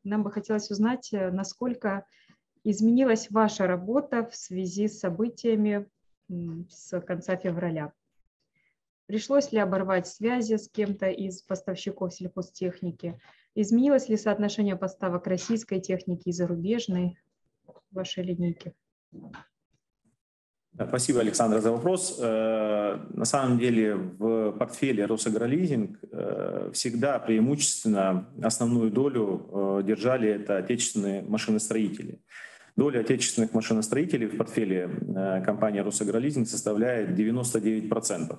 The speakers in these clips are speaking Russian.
нам бы хотелось узнать, насколько изменилась ваша работа в связи с событиями с конца февраля. Пришлось ли оборвать связи с кем-то из поставщиков сельхозтехники? Изменилось ли соотношение поставок российской техники и зарубежной в вашей линейке? Спасибо, Александр, за вопрос. На самом деле в портфеле Росагролизинг всегда преимущественно основную долю держали это отечественные машиностроители. Доля отечественных машиностроителей в портфеле компании Росагролизинг составляет 99%.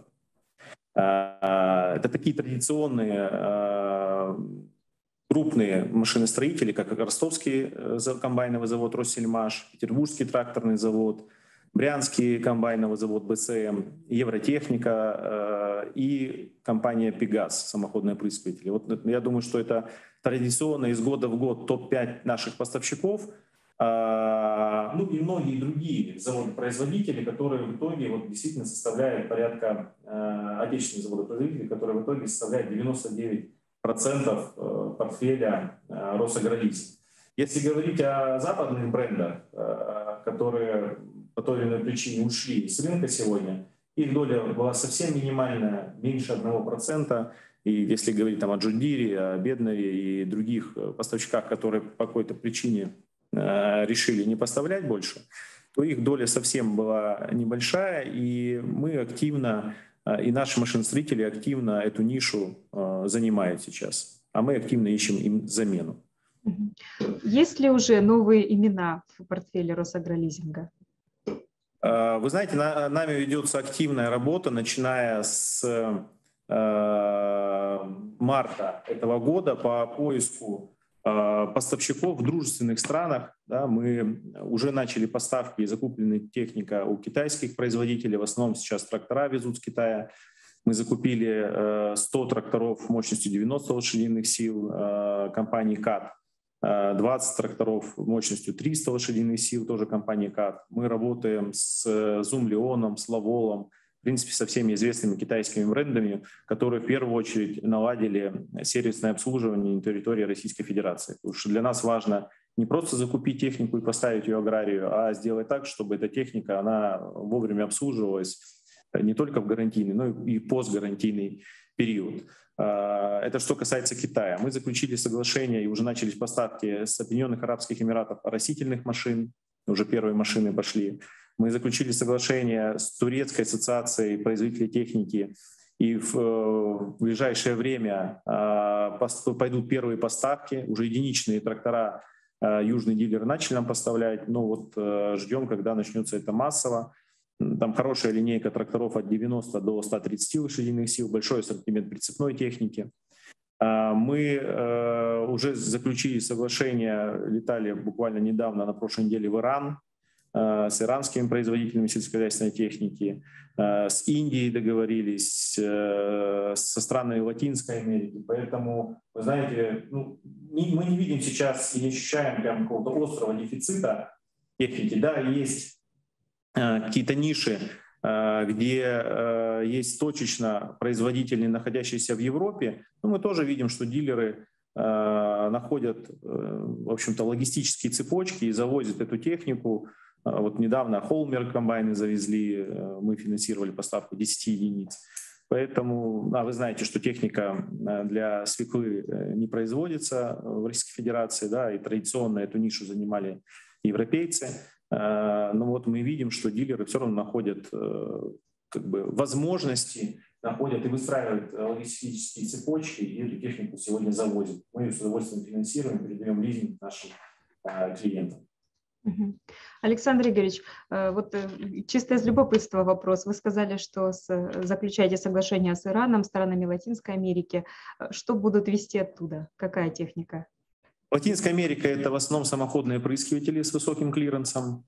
Это такие традиционные крупные машиностроители, как Ростовский комбайновый завод «Россельмаш», Петербургский тракторный завод, Брянский комбайновый завод БСМ, Евротехника и компания «Пегас», самоходные опрыскиватели. Вот я думаю, что это традиционно из года в год топ-5 наших поставщиков. Ну и многие другие заводы-производители, которые в итоге вот действительно составляют порядка отечественных заводов-производителей, которые в итоге составляют 99% портфеля Росагролизинг. Если говорить о западных брендах, которые по той или иной причине ушли с рынка сегодня, их доля была совсем минимальная, меньше 1%. И если говорить там о John Deere, о Bednar и других поставщиках, которые по какой-то причине решили не поставлять больше, то их доля совсем была небольшая, и мы активно, и наши машиностроители активно эту нишу занимают сейчас, а мы активно ищем им замену. Есть ли уже новые имена в портфеле Росагролизинга? Вы знаете, нами ведется активная работа, начиная с марта этого года по поиску поставщиков в дружественных странах. Да, мы уже начали поставки и закуплены техника у китайских производителей. В основном сейчас трактора везут с Китая. Мы закупили 100 тракторов мощностью 90 лошадиных сил компании КАТ, 20 тракторов мощностью 300 лошадиных сил, тоже компании КАТ. Мы работаем с Зумлеоном, с Лаволом, в принципе, со всеми известными китайскими брендами, которые в первую очередь наладили сервисное обслуживание на территории Российской Федерации. Потому что для нас важно не просто закупить технику и поставить ее аграрию, а сделать так, чтобы эта техника, она вовремя обслуживалась не только в гарантийный, но и постгарантийный период. Это что касается Китая. Мы заключили соглашение и уже начались поставки с Объединенных Арабских Эмиратов растительных машин. Уже первые машины пошли. Мы заключили соглашение с Турецкой ассоциацией производителей техники. И в ближайшее время пойдут первые поставки. Уже единичные трактора южные дилеры начали нам поставлять. Но вот ждем, когда начнется это массово. Там хорошая линейка тракторов от 90 до 130 лошадиных сил, большой ассортимент прицепной техники. Мы уже заключили соглашение, летали буквально недавно, на прошлой неделе в Иран, с иранскими производителями сельскохозяйственной техники, с Индией договорились, со странами Латинской Америки. Поэтому, вы знаете, мы не видим сейчас и не ощущаем прям какого-то острого дефицита техники. Да, есть какие-то ниши, где есть точечно производители, находящиеся в Европе, но мы тоже видим, что дилеры находят, в общем-то, логистические цепочки и завозят эту технику. Вот недавно Холмер комбайны завезли, мы финансировали поставку 10 единиц. Поэтому вы знаете, что техника для свеклы не производится в Российской Федерации, да, и традиционно эту нишу занимали европейцы. Но вот мы видим, что дилеры все равно находят возможности, находят и выстраивают логистические цепочки, и эту технику сегодня завозят. Мы ее с удовольствием финансируем, передаем лизинг нашим клиентам. Александр Игоревич, вот чисто из любопытства вопрос. Вы сказали, что заключаете соглашение с Ираном, странами Латинской Америки. Что будут везти оттуда? Какая техника? Латинская Америка — это в основном самоходные опрыскиватели с высоким клиренсом,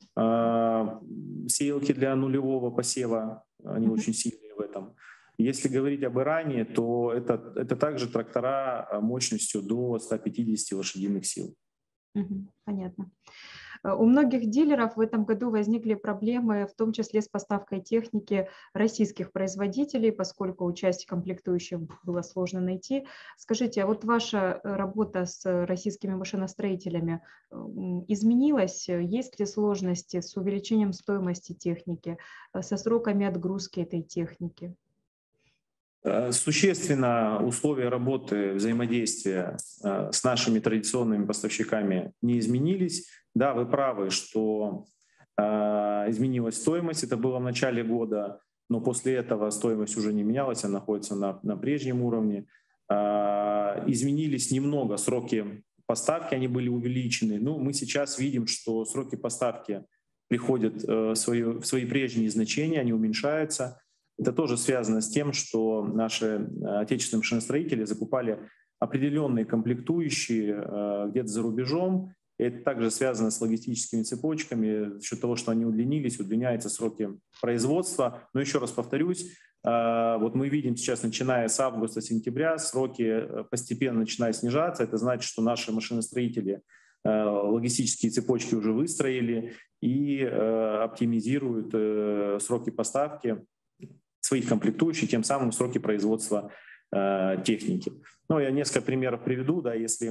сеялки для нулевого посева, они очень сильные в этом. Если говорить об Иране, то это также трактора мощностью до 150 лошадиных сил. Понятно. У многих дилеров в этом году возникли проблемы, в том числе с поставкой техники российских производителей, поскольку части комплектующих было сложно найти. Скажите, а вот ваша работа с российскими машиностроителями изменилась? Есть ли сложности с увеличением стоимости техники, со сроками отгрузки этой техники? Существенно условия работы, взаимодействия с нашими традиционными поставщиками не изменились. Да, вы правы, что изменилась стоимость. Это было в начале года, но после этого стоимость уже не менялась, она находится на прежнем уровне. Изменились немного сроки поставки, они были увеличены. Ну, мы сейчас видим, что сроки поставки приходят в свои прежние значения, они уменьшаются. Это тоже связано с тем, что наши отечественные машиностроители закупали определенные комплектующие где-то за рубежом. И это также связано с логистическими цепочками. За счет того, что они удлинились, удлиняются сроки производства. Но еще раз повторюсь, вот мы видим сейчас, начиная с августа-сентября, сроки постепенно начинают снижаться. Это значит, что наши машиностроители логистические цепочки уже выстроили и оптимизируют сроки поставки своих комплектующих, тем самым сроки производства техники. Ну, я несколько примеров приведу. Да, если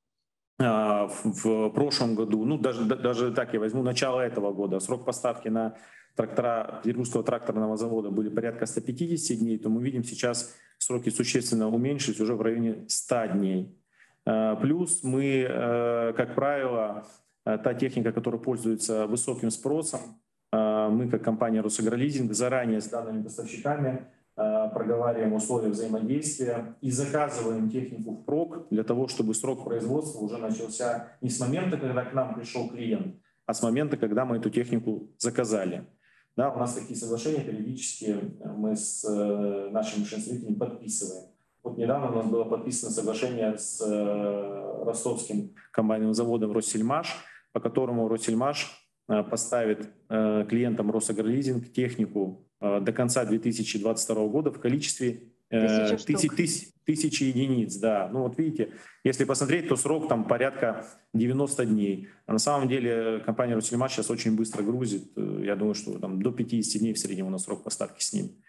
в прошлом году, ну, даже так я возьму начало этого года, срок поставки на трактора Петербургского тракторного завода были порядка 150 дней, то мы видим сейчас сроки существенно уменьшились уже в районе 100 дней. Плюс мы, как правило, та техника, которая пользуется высоким спросом, мы, как компания «Росагролизинг», заранее с данными поставщиками проговариваем условия взаимодействия и заказываем технику впрок для того, чтобы срок производства уже начался не с момента, когда к нам пришел клиент, а с момента, когда мы эту технику заказали. Да, у нас такие соглашения периодически мы с нашими машиностроителями подписываем. Вот недавно у нас было подписано соглашение с ростовским комбайновым заводом «Россельмаш», по которому «Россельмаш» поставит клиентам «Росагролизинг» технику до конца 2022 года в количестве 1000 единиц. Да. Ну вот видите, если посмотреть, то срок там порядка 90 дней. А на самом деле компания «Россельмаш» сейчас очень быстро грузит. Я думаю, что там до 50 дней в среднем у нас срок поставки с ним.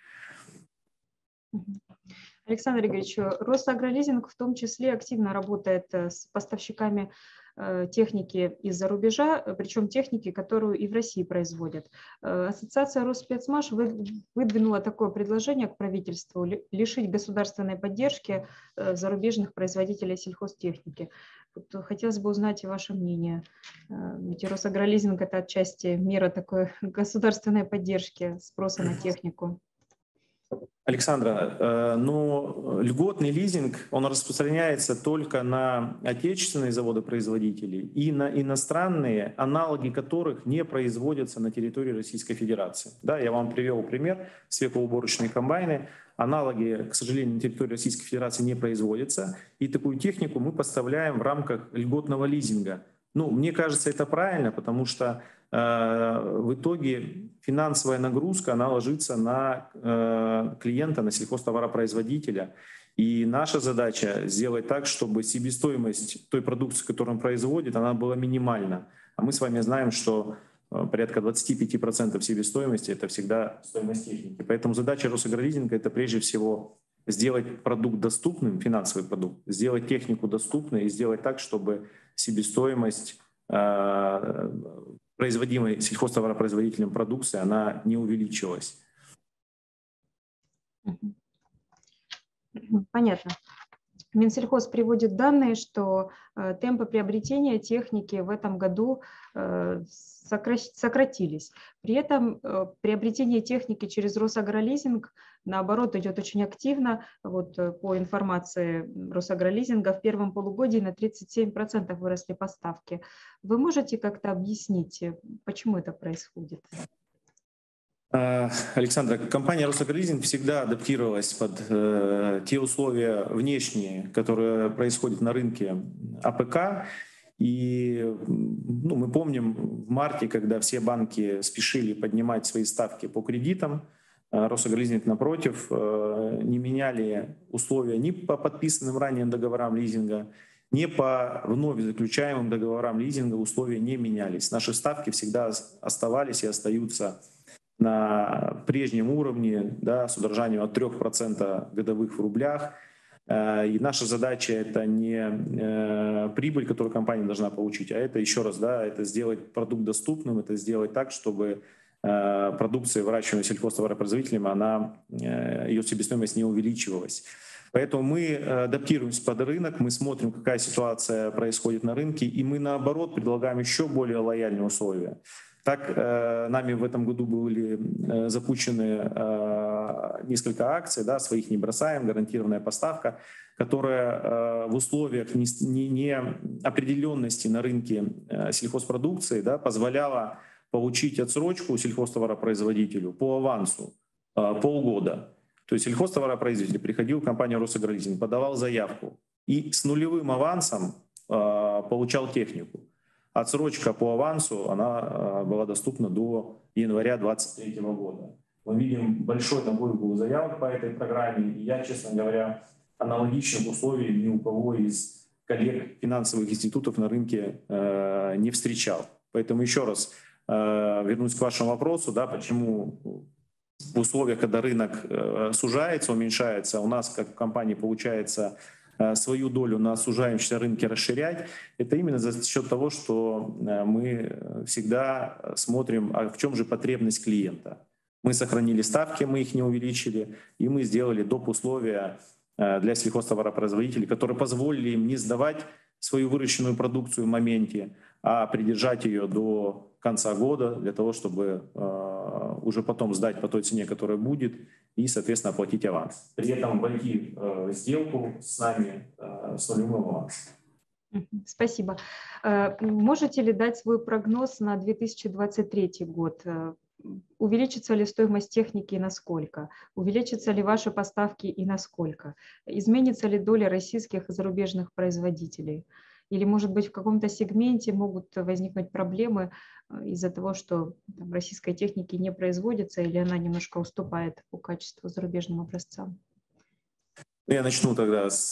Александр Игоревич, «Росагролизинг» в том числе активно работает с поставщиками техники из-за рубежа, причем техники, которую и в России производят. Ассоциация «Росспецмаш» выдвинула такое предложение к правительству лишить государственной поддержки зарубежных производителей сельхозтехники. Вот хотелось бы узнать ваше мнение. Ведь «Росагролизинг» – это отчасти мера такой государственной поддержки спроса на технику. Александра, ну, льготный лизинг, он распространяется только на отечественные заводы-производители и на иностранные, аналоги которых не производятся на территории Российской Федерации. Да, я вам привел пример, свеклоуборочные комбайны. Аналоги, к сожалению, на территории Российской Федерации не производятся, и такую технику мы поставляем в рамках льготного лизинга. Ну, мне кажется, это правильно, потому что в итоге финансовая нагрузка, она ложится на клиента, на сельхозтоваропроизводителя. И наша задача сделать так, чтобы себестоимость той продукции, которую он производит, она была минимальна. А мы с вами знаем, что порядка 25% себестоимости – это всегда стоимость техники. Поэтому задача Росагролизинга – это прежде всего сделать продукт доступным, финансовый продукт, сделать технику доступной и сделать так, чтобы себестоимость производимой сельхозтоваропроизводителем продукции, она не увеличилась. Понятно. Минсельхоз приводит данные, что темпы приобретения техники в этом году сократились. При этом приобретение техники через Росагролизинг, наоборот, идет очень активно. Вот по информации Росагролизинга, в первом полугодии на 37% выросли поставки. Вы можете как-то объяснить, почему это происходит? Александра, компания «Росагролизинг» всегда адаптировалась под те условия внешние, которые происходят на рынке АПК. И ну, мы помним в марте, когда все банки спешили поднимать свои ставки по кредитам, «Росагролизинг», напротив, не меняли условия ни по подписанным ранее договорам лизинга, не по вновь заключаемым договорам лизинга условия не менялись. Наши ставки всегда оставались и остаются на прежнем уровне, да, с удержанием от 3% годовых в рублях. И наша задача — это не прибыль, которую компания должна получить, а это, еще раз, да, это сделать продукт доступным, это сделать так, чтобы продукция, выращиваемая сельхозтоваропроизводителем, ее себестоимость не увеличивалась. Поэтому мы адаптируемся под рынок, мы смотрим, какая ситуация происходит на рынке, и мы, наоборот, предлагаем еще более лояльные условия. Так, нами в этом году были запущены несколько акций, да, «Своих не бросаем», гарантированная поставка, которая в условиях неопределенности на рынке сельхозпродукции, да, позволяла получить отсрочку сельхозтоваропроизводителю по авансу полгода. То есть сельхозтоваропроизводитель приходил в компанию «Росагролизинг», подавал заявку и с нулевым авансом получал технику. Отсрочка по авансу, она была доступна до января 2023 года. Мы видим большой набор был заявок по этой программе, и я, честно говоря, аналогичных условий ни у кого из коллег финансовых институтов на рынке не встречал. Поэтому еще раз вернусь к вашему вопросу, да, почему в условиях, когда рынок сужается, уменьшается, у нас, как в компании, получается свою долю на сужающемся рынке расширять, это именно за счет того, что мы всегда смотрим, а в чем же потребность клиента. Мы сохранили ставки, мы их не увеличили, и мы сделали доп. Условия для сельхозтоваропроизводителей, которые позволили им не сдавать свою выращенную продукцию в моменте, а придержать ее до конца года для того, чтобы уже потом сдать по той цене, которая будет, и, соответственно, оплатить аванс. При этом войти в сделку с нами с нулевым авансом. Спасибо. Можете ли дать свой прогноз на 2023 год? Увеличится ли стоимость техники и насколько? Увеличатся ли ваши поставки и насколько? Изменится ли доля российских и зарубежных производителей? Или, может быть, в каком-то сегменте могут возникнуть проблемы из-за того, что там российской техники не производится или она немножко уступает по качеству зарубежным образцам? Я начну тогда с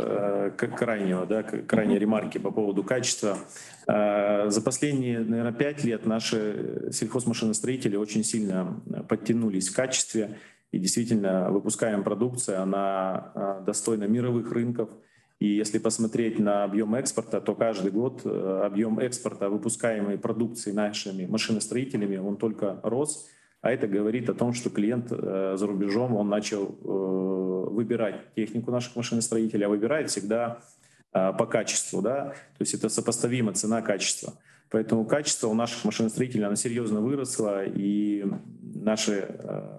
крайней ремарки по поводу качества. За последние, наверное, 5 лет наши сельхозмашиностроители очень сильно подтянулись в качестве. И действительно, выпускаем продукцию, она достойна мировых рынков. И если посмотреть на объем экспорта, то каждый год объем экспорта выпускаемой продукции нашими машиностроителями, он только рос. А это говорит о том, что клиент за рубежом, он начал выбирать технику наших машиностроителей, а выбирает всегда по качеству. Да? То есть это сопоставимо цена-качество. Поэтому качество у наших машиностроителей оно серьезно выросло, и наши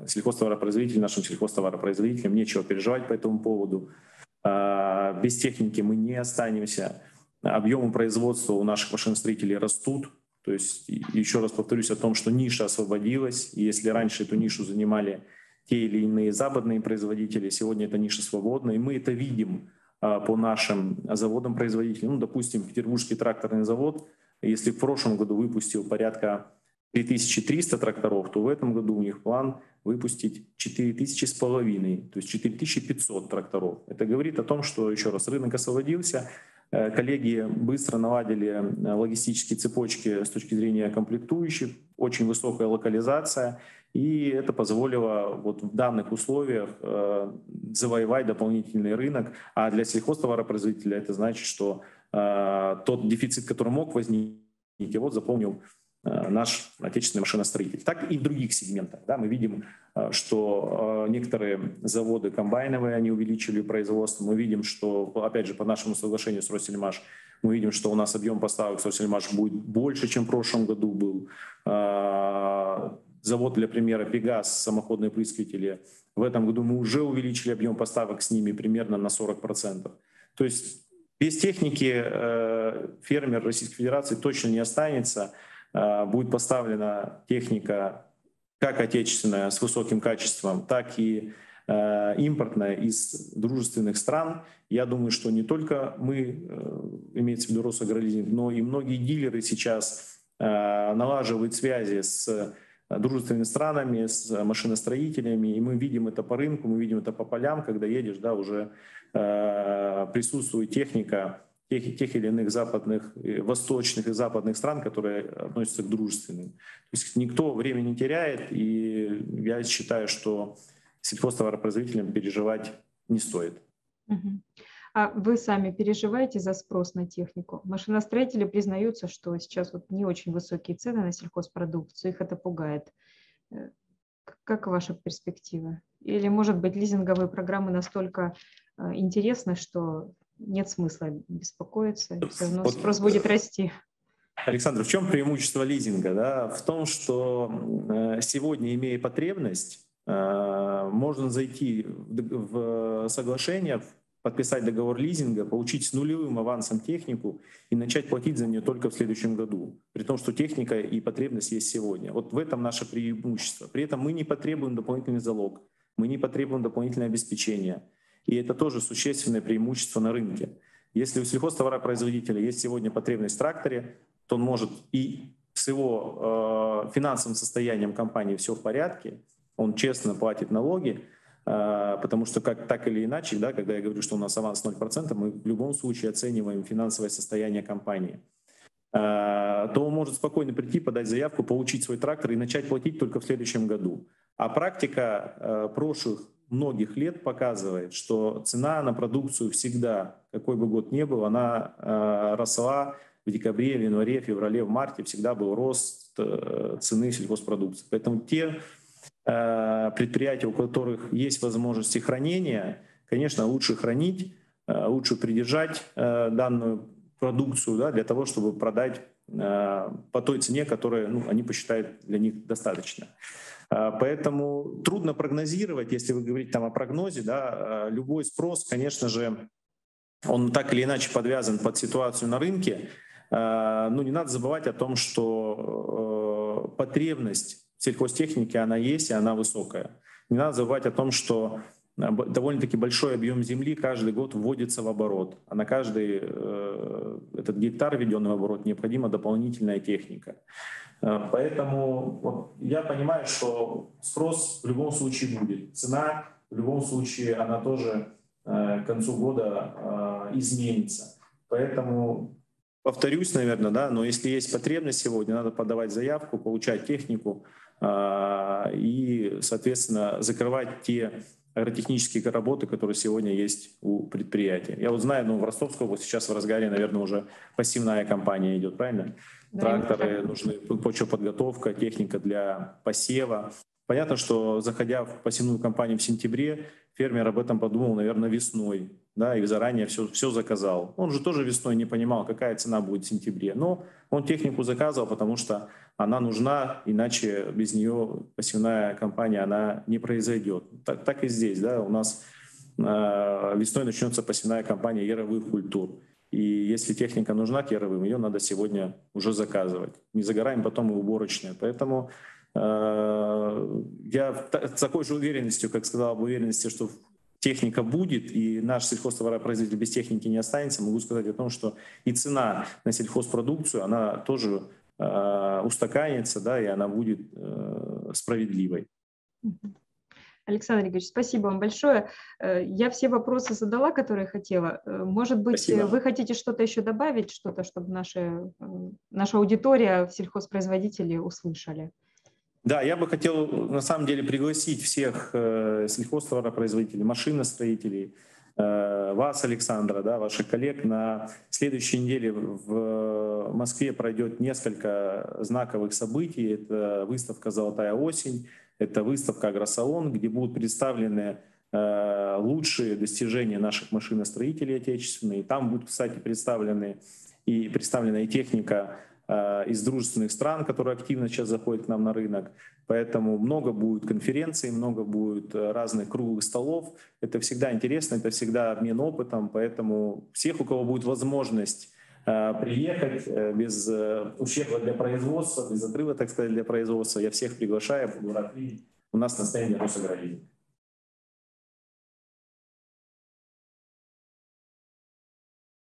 нашим сельхозтоваропроизводителям нечего переживать по этому поводу. Без техники мы не останемся. Объемы производства у наших машиностроителей растут. То есть еще раз повторюсь о том, что ниша освободилась. И если раньше эту нишу занимали те или иные западные производители, сегодня эта ниша свободна. И мы это видим по нашим заводам-производителям. Ну, допустим, Петербургский тракторный завод, если в прошлом году выпустил порядка 3300 тракторов, то в этом году у них план выпустить 4500, то есть 4500 тракторов. Это говорит о том, что, еще раз, рынок освободился, коллеги быстро наладили логистические цепочки с точки зрения комплектующих, очень высокая локализация, и это позволило вот в данных условиях завоевать дополнительный рынок. А для сельхозтоваропроизводителя это значит, что тот дефицит, который мог возникнуть, его заполнил наш отечественный машиностроитель. Так и в других сегментах. Да, мы видим, что некоторые заводы комбайновые, они увеличили производство. Мы видим, что, опять же, по нашему соглашению с Россельмаш, мы видим, что у нас объем поставок с Россельмаш будет больше, чем в прошлом году был. Завод, для примера, Пегас, самоходные опрыскиватели, в этом году мы уже увеличили объем поставок с ними примерно на 40%. То есть без техники фермер Российской Федерации точно не останется. Будет поставлена техника как отечественная с высоким качеством, так и импортная из дружественных стран. Я думаю, что не только мы, имеется в виду Росагролизинг, но и многие дилеры сейчас налаживают связи с дружественными странами, с машиностроителями, и мы видим это по рынку, мы видим это по полям, когда едешь, да, уже присутствует техника тех или иных западных, восточных и западных стран, которые относятся к дружественным. То есть никто время не теряет, и я считаю, что сельхозтоваропроизводителям переживать не стоит. А вы сами переживаете за спрос на технику? Машиностроители признаются, что сейчас вот не очень высокие цены на сельхозпродукцию, их это пугает. Как ваша перспектива? Или, может быть, лизинговые программы настолько интересны, что нет смысла беспокоиться, все равно спрос будет расти? Александр, в чем преимущество лизинга? Да? В том, что сегодня, имея потребность, можно зайти в соглашение, подписать договор лизинга, получить с нулевым авансом технику и начать платить за нее только в следующем году. При том, что техника и потребность есть сегодня. Вот в этом наше преимущество. При этом мы не потребуем дополнительный залог, мы не потребуем дополнительное обеспечение. И это тоже существенное преимущество на рынке. Если у сельхозтоваропроизводителя есть сегодня потребность в тракторе, то он может и с его финансовым состоянием компании все в порядке, он честно платит налоги, потому что так или иначе, да, когда я говорю, что у нас аванс 0%, мы в любом случае оцениваем финансовое состояние компании, то он может спокойно прийти, подать заявку, получить свой трактор и начать платить только в следующем году. А практика прошлых многих лет показывает, что цена на продукцию всегда, какой бы год ни был, она росла в декабре, в январе, в феврале, в марте, всегда был рост цены сельхозпродукции. Поэтому те предприятия, у которых есть возможности хранения, конечно, лучше хранить, лучше придержать данную продукцию, да, для того, чтобы продать по той цене, которую они посчитают для них достаточно. Поэтому трудно прогнозировать, если вы говорите там о прогнозе, да, любой спрос, конечно же, он так или иначе подвязан под ситуацию на рынке. Но не надо забывать о том, что потребность в сельхозтехнике, она есть, и она высокая. Не надо забывать о том, что довольно-таки большой объем земли каждый год вводится в оборот, а на каждый этот гектар, введенный в оборот, необходима дополнительная техника. Поэтому я понимаю, что спрос в любом случае будет. Цена в любом случае, она тоже к концу года изменится. Поэтому повторюсь, наверное, да, но если есть потребность сегодня, надо подавать заявку, получать технику и, соответственно, закрывать те агротехнические работы, которые сегодня есть у предприятия. Я вот знаю, в Ростовской области сейчас в разгаре, наверное, уже посевная кампания идет, правильно? Да, тракторы, нужны почвоподготовка, техника для посева. Понятно, что заходя в посевную кампанию в сентябре, фермер об этом подумал, наверное, весной, да, и заранее все заказал. Он же тоже весной не понимал, какая цена будет в сентябре, но он технику заказывал, потому что она нужна, иначе без нее посевная кампания она не произойдет. Так и здесь, да, у нас весной начнется посевная кампания яровых культур. И если техника нужна к яровым, ее надо сегодня уже заказывать. Не загораем потом и уборочная. Поэтому я с такой же уверенностью, как сказал, об уверенности, что техника будет, и наш сельхозтоваропроизводитель без техники не останется, могу сказать о том, что и цена на сельхозпродукцию, она тоже устаканится, да, и она будет справедливой. Александр Игоревич, спасибо вам большое. Я все вопросы задала, которые хотела. Может быть, спасибо. Вы хотите что-то еще добавить, что-то, чтобы наша аудитория, сельхозпроизводители услышали? Да, я бы хотел на самом деле пригласить всех сельхозтоваропроизводителей, машиностроителей, вас, Александра, да, ваших коллег. На следующей неделе в Москве пройдет несколько знаковых событий. Это выставка «Золотая осень», это выставка «Агросалон», где будут представлены лучшие достижения наших машиностроителей отечественных. Там будет, кстати, представлена и техника из дружественных стран, которые активно сейчас заходят к нам на рынок. Поэтому много будет конференций, много будет разных круглых столов. Это всегда интересно, это всегда обмен опытом. Поэтому всех, у кого будет возможность приехать без ущерба для производства, без отрыва, так сказать, для производства, я всех приглашаю, буду рад видеть у нас на стенде Росагролизинг.